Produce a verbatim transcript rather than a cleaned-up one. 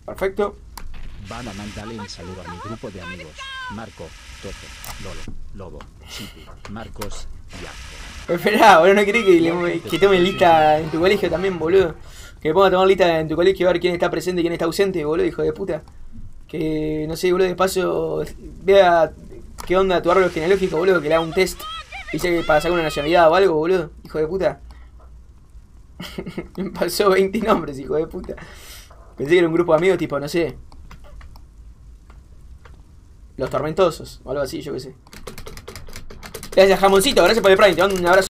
Perfecto. Van a mandarle un saludo a mi grupo de amigos. Marco, Toto, Lolo, Lobo, Chipi, Marcos y Arco. Esperá, boludo, no querés que, le, que tome lista en tu colegio también, boludo. Que ponga a tomar lista en tu colegio a ver quién está presente y quién está ausente, boludo, hijo de puta. Que, no sé, boludo, de paso vea qué onda tu árbol genealógico, boludo, que le haga un test. Dice que para sacar una nacionalidad o algo, boludo, hijo de puta. Me pasó veinte nombres, hijo de puta. Pensé que era un grupo de amigos tipo, no sé, Los Tormentosos o algo así, yo qué sé. Gracias, Jamoncito, gracias por el Prime, te mando un abrazo.